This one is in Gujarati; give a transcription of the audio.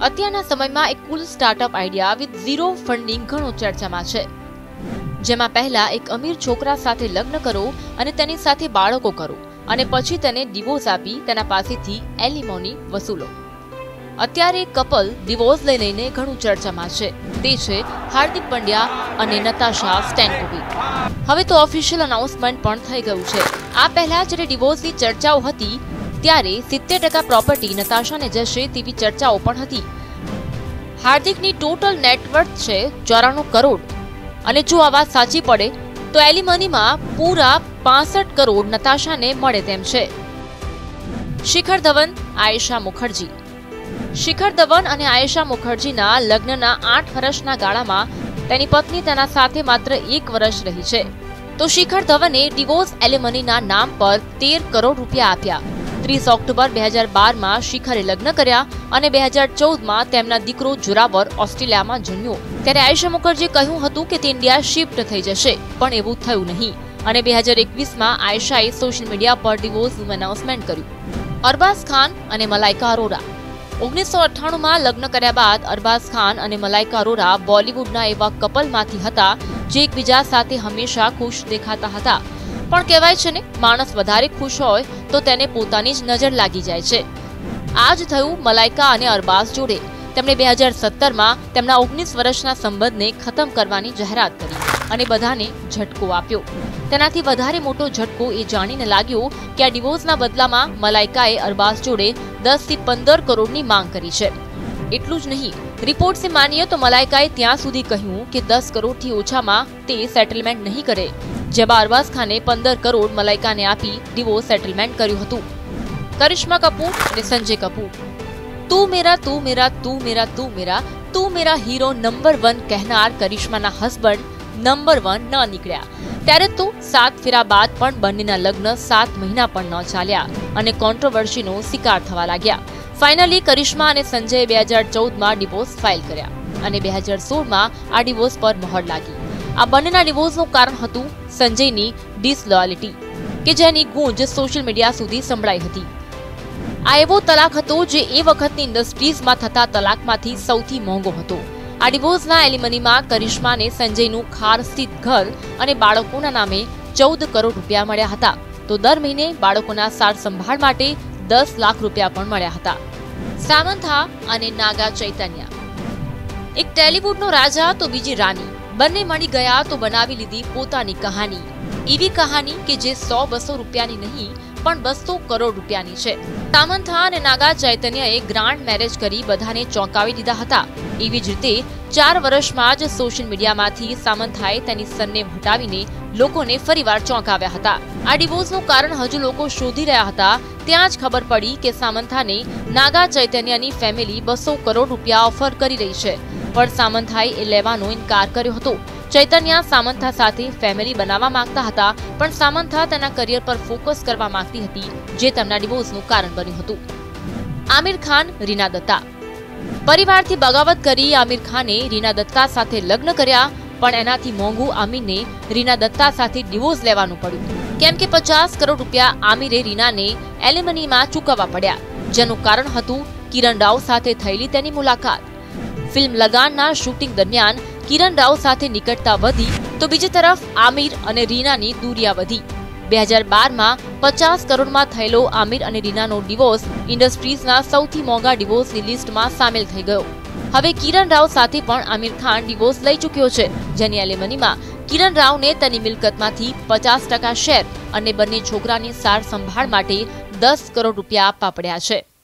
અત્યારના સમયમાં એક cool startup idea with zero funding ઘણો ચર્ચામાં છે, જેમાં પહેલા એક અમીર છોકરા સાથે લગ્ન કરો અને તેની સાથે બાળકો કરો અને પછી તેને ડિવોર્સ આપી તેના પાસેથી એલિમોની વસૂલો. અત્યારે એક કપલ ડિવોર્સ લઈને ઘણું ચર્ચામાં છે, તે છે હાર્દિક પંડ્યા અને નતાશા સ્ટેન્કોવિક. હવે તો ઓફિશિયલ અનાઉન્સમેન્ટ પણ થઈ ગયું છે. આ પહેલા જ્યારે ડિવોર્સની ચર્ચાઓ હતી ત્યારે 70% પ્રોપર્ટી નતાશાને જશે તેવી ચર્ચાઓ પણ હતી. હાર્દિકની ટોટલ નેટવર્થ છે 94 કરોડ અને જો આ વાત સાચી પડે તો એલિમનીમાં પૂરા 65 કરોડ નતાશાને મળે તેમ છે. શિખર ધવન, આયેશા મુખર્જી. શિખર ધવન અને આયેશા મુખર્જીના લગ્નના 8 વર્ષના ગાળામાં તેની પત્ની તેના સાથે માત્ર 1 વર્ષ રહી છે. તો શિખર ધવને ડિવોર્સ એલિમનીના નામ પર 13 કરોડ રૂપિયા આપ્યા. 30 ઓક્ટોબર 2012માં શિખરે લગ્ન કર્યા અને 2014માં તેમના દીકરો જોરાવર ઓસ્ટ્રેલિયામાં જન્મ્યો. ત્યારે આયેશા મુખર્જીએ કહ્યું હતું કે તે ઇન્ડિયા શિફ્ટ થઈ જશે, પણ એવું થયું નહીં અને 2021માં આયેશાએ સોશિયલ મીડિયા પર ડિવોર્સનું એનાઉન્સમેન્ટ કર્યું. અરબાઝ ખાન અને મલાઇકા અરોરા. 1998માં લગ્ન કર્યા બાદ અરબાઝ ખાન અને મલાઇકા અરોરા બોલિવૂડના એવા કપલમાંથી હતા જે એકબીજા સાથે હંમેશા ખુશ દેખાતા હતા. પણ કહેવાય છે ને, માણસ વધારે ખુશ હોય તો તેને પોતાની જ નજર લાગી જાય છે. આ જ થયું મલાઇકા અને અરબાઝ જોડે. તેમણે 2017માં તેમના 19 વર્ષના સંબંધને ખતમ કરવાની જાહેરાત કરી અને બધાને ઝટકો આપ્યો. તેનાથી વધારે મોટો ઝટકો એ જાણીને લાગ્યો કે આ ડિવોર્સના બદલામાં મલાઇકાએ અરબાઝ જોડે 10 થી 15 કરોડની માંગ કરી છે. એટલું જ નહીં, રિપોર્ટ્સને માનીએ તો મલાઇકાએ ત્યાં સુધી કહ્યું કે 10 કરોડથી ઓછામાં તે સેટલમેન્ટ નહીં કરે, જેમાં અરબાઝ ખાને 15 કરોડ મલાઇકાને આપી ડિવોર્સ સેટલમેન્ટ કર્યું હતું. કરિશ્મા કપૂર અને સંજય કપૂર. તું મેરા તું મેરા તું મેરા તું મેરા તું મેરા હીરો નંબર 1 કહેનાર કરિશ્માના હસબન્ડ નંબર 1 ન નીકળ્યા. ત્યારે તો 7 ફેરા બાદ પણ બંનેના લગ્ન 7 મહિના પણ ન ચાલ્યા અને કોન્ટ્રોવર્સીનો શિકાર થવા લાગ્યા. ફાઇનલી કરિશ્મા અને સંજયે 2014માં ડિવોર્સ ફાઇલ કર્યા અને 2016માં આ ડિવોર્સ પર મહોર લાગી. આ બંનેના ડિવોર્સનું કારણ હતું સંજયની ડિસલોયલ્ટી, કે જેની ગૂંજ સોશિયલ મીડિયા સુધી સંભળાઈ હતી. આ એવો તલાક હતો જે એ વખતની ઇન્ડસ્ટ્રીઝમાં થતા તલાકમાંથી સૌથી મોંઘો હતો. આ ડિવોર્સના એલિમનીમાં કરિશ્માને સંજયનું ખાર સ્થિત ઘર અને બાળકોના નામે 14 કરોડ રૂપિયા મળ્યા હતા. તો દર મહિને બાળકોના સાર સંભાળ માટે 10 લાખ રૂપિયા પણ મળ્યા હતા. સામંથા અને નાગા ચૈતન્ય. એક ટેલિવુડનો રાજા તો બીજી રાની, બંને મળી ગયા તો બનાવી લીધી પોતાની કહાની. એવી કહાની કે જે 100-200 રૂપિયાની નહીં પણ 200 કરોડ રૂપિયાની છે. સામંથા અને નાગા ચૈતન્યએ ગ્રાન્ડ મેરેજ કરી બધાને ચોંકાવી દીધા હતા. એવી જ રીતે 4 વર્ષમાં જ સોશિયલ મીડિયામાંથી સામંથાએ તેની સરનેમ હટાવીને લોકોને ફરીવાર ચોંકાવ્યા હતા. આ ડિવોર્સનું કારણ હજુ લોકો શોધી રહ્યા હતા. ત્યાં જ ખબર પડી કે સામંથાને નાગા ચૈતન્યની ફેમિલી 200 કરોડ રૂપિયા ઓફર કરી રહી છે, પણ સામંથાએ એ લેવાનો ઇનકાર કર્યો હતો. ચૈતન્ય સામંથા સાથે ફેમિલી બનાવવા માંગતા હતા, પણ સામંથા તેના કરિયર પર ફોકસ કરવા માંગતી હતી, જે તેમના ડિવોર્સનું કારણ બન્યું હતું. આમિર ખાન, રીના દત્તા. પરિવારથી બગાવત કરી આમિર ખાને રીના દત્તા સાથે લગ્ન કર્યા, પણ એનાથી મોંઘું આમિરને રીના દત્તા સાથે ડિવોર્સ લેવાનું પડ્યું, કેમ કે 50 કરોડ રૂપિયા આમિરે રીનાને એલિમનીમાં ચૂકવવા પડ્યા, જેનું કારણ હતું કિરણ રાવ સાથે થયેલી તેની મુલાકાત. ફિલ્મ લગાનના શૂટિંગ દરમિયાન કિરણ રાવ સાથે નિકટતા વધી તો બીજી તરફ આમિર અને રીનાની દૂરિયા વધી. 2012માં 50 કરોડમાં થયેલો આમિર અને રીનાનો ડિવોર્સ ઇન્ડસ્ટ્રીઝના સૌથી મોંઘા ડિવોર્સની લિસ્ટમાં સામેલ થઈ ગયો. હવે કિરણ રાવ સાથે પણ આમિર ખાન ડિવોર્સ લઈ ચૂક્યો છે, જેની એલિમનીમાં કિરણ રાવને તેની મિલકતમાંથી 50% શેર અને બંને છોકરાની સાર સંભાળ માટે 10 કરોડ રૂપિયા આપવા પડ્યા છે.